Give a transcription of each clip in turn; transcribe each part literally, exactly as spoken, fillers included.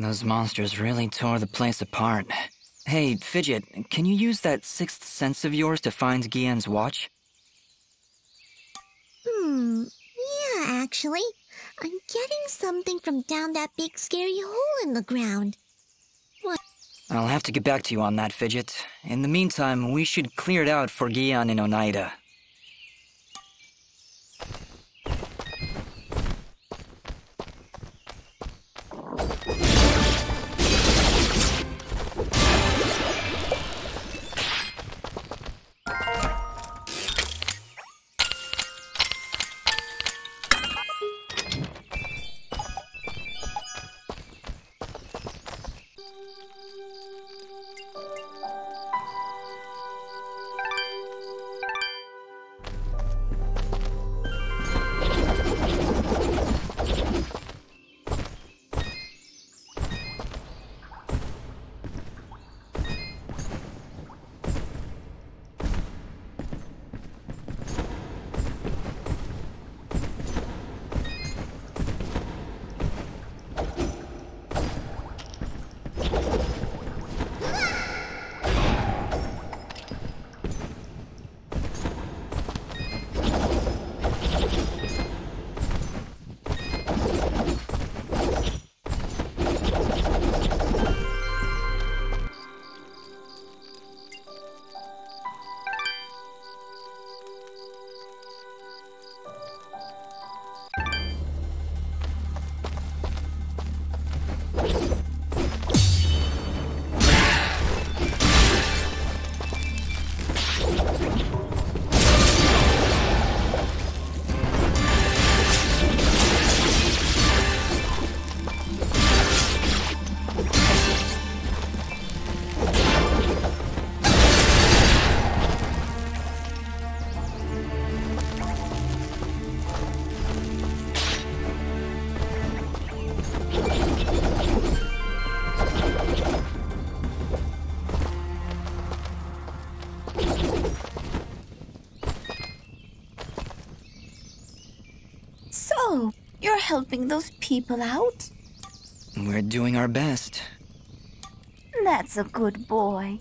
Those monsters really tore the place apart. Hey, Fidget, can you use that sixth sense of yours to find Gien's watch? Hmm, yeah, actually. I'm getting something from down that big scary hole in the ground. What? I'll have to get back to you on that, Fidget. In the meantime, we should clear it out for Gian and Oneida. So, you're helping those people out? We're doing our best. That's a good boy.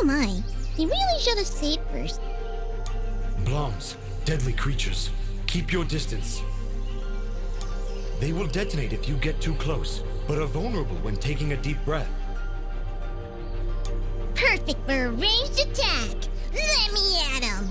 my. He really should have saved first. Bloms, deadly creatures. Keep your distance. They will detonate if you get too close, but are vulnerable when taking a deep breath. Perfect for a ranged attack. Let me at him.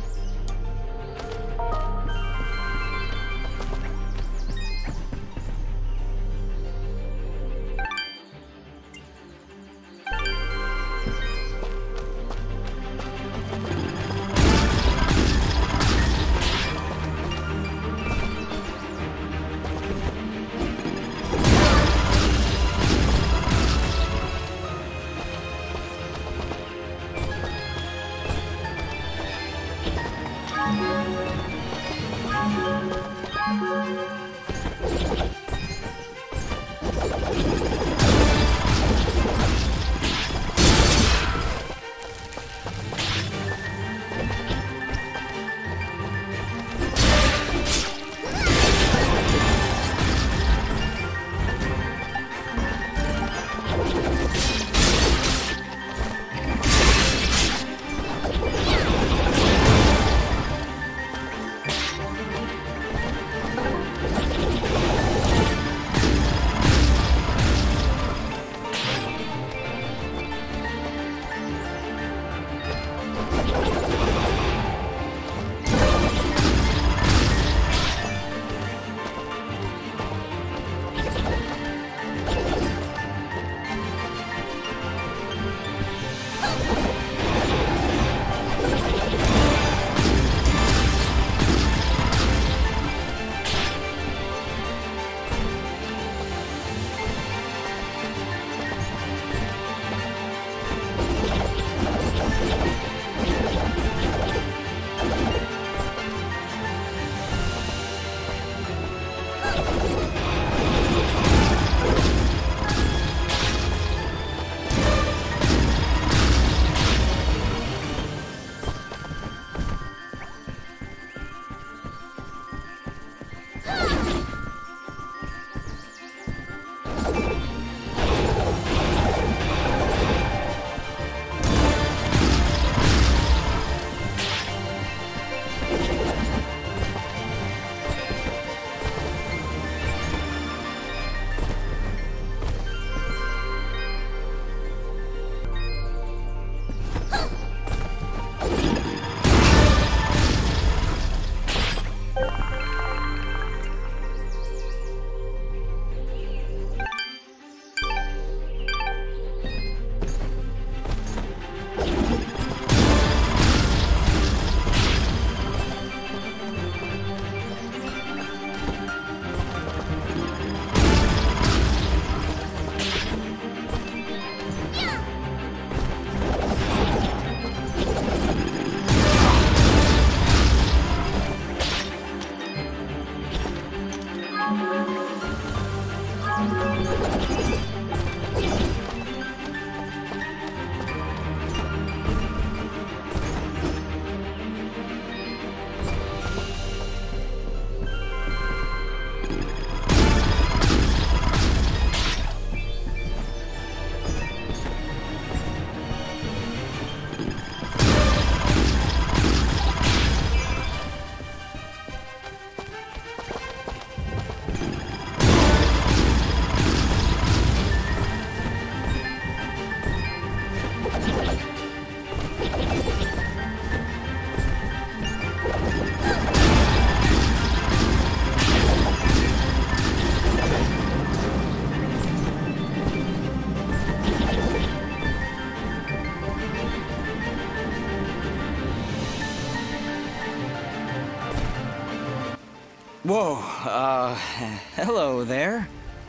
Whoa, uh, hello there.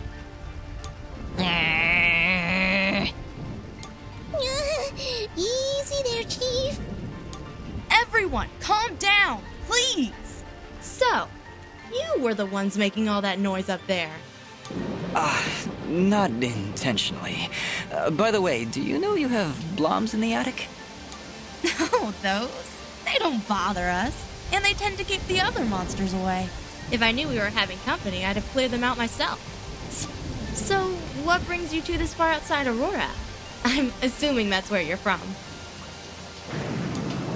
Easy there, Chief. Everyone, calm down, please. So, you were the ones making all that noise up there. Uh, not intentionally. Uh, by the way, do you know you have Bloms in the attic? Oh, those? They don't bother us. And they tend to keep the other monsters away. If I knew we were having company, I'd have cleared them out myself. So, what brings you two this far outside Aurora? I'm assuming that's where you're from.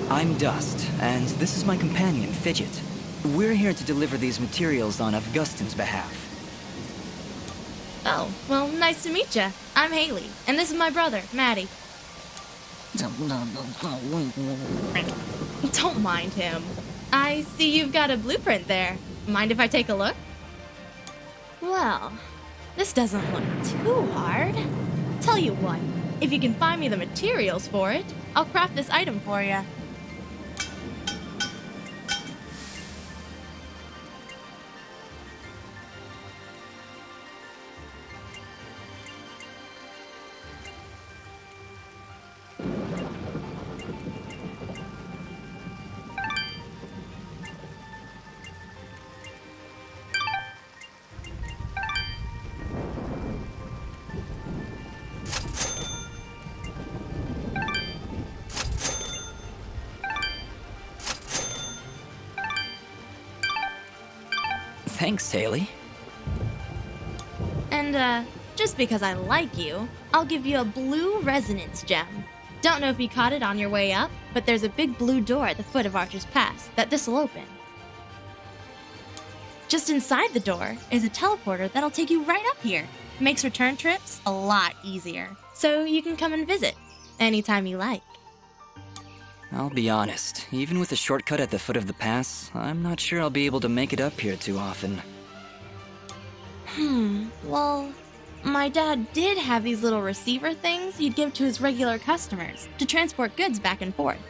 I'm Dust, and this is my companion, Fidget. We're here to deliver these materials on Augustin's behalf. Oh, well, nice to meet ya. I'm Haley, and this is my brother, Maddie. Don't mind him. I see you've got a blueprint there. Mind if I take a look? Well, this doesn't look too hard. Tell you what, if you can find me the materials for it, I'll craft this item for you. Thanks, Haley. And, uh, just because I like you, I'll give you a blue resonance gem. Don't know if you caught it on your way up, but there's a big blue door at the foot of Archer's Pass that this'll open. Just inside the door is a teleporter that'll take you right up here. Makes return trips a lot easier. So you can come and visit anytime you like. I'll be honest, even with a shortcut at the foot of the pass, I'm not sure I'll be able to make it up here too often. Hmm, well, my dad did have these little receiver things he'd give to his regular customers to transport goods back and forth.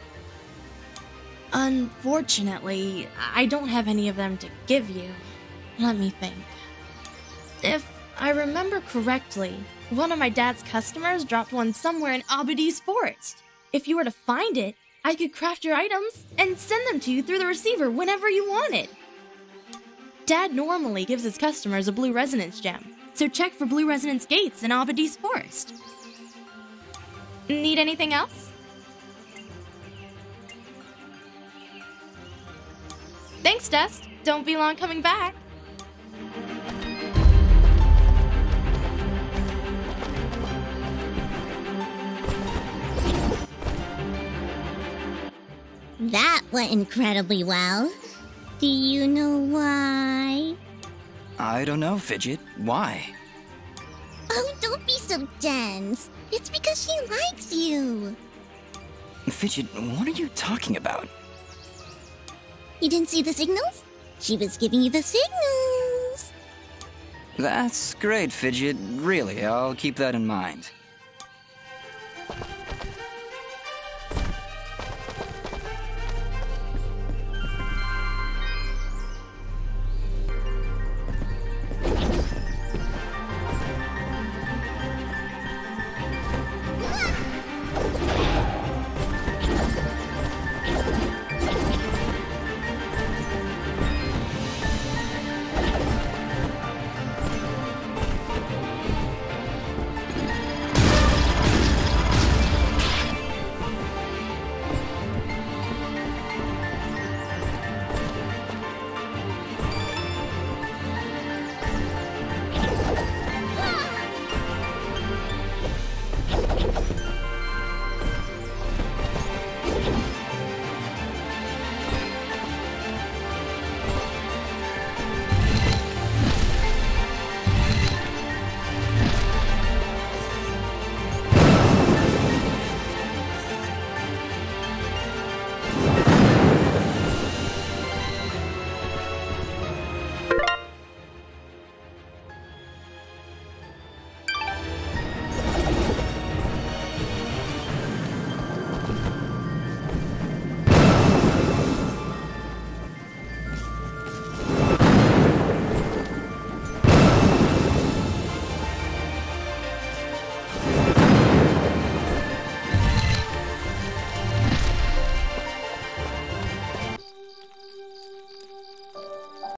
Unfortunately, I don't have any of them to give you. Let me think. If I remember correctly, one of my dad's customers dropped one somewhere in Abadi's forest. If you were to find it, I could craft your items and send them to you through the receiver whenever you wanted. Dad normally gives his customers a blue resonance gem, so check for blue resonance gates in Abadi's forest. Need anything else? Thanks, Dust. Don't be long coming back. That went incredibly well. Do you know why? I don't know, Fidget. Why? Oh, don't be so dense. It's because she likes you. Fidget, what are you talking about? You didn't see the signals? She was giving you the signals. That's great, Fidget. Really, I'll keep that in mind.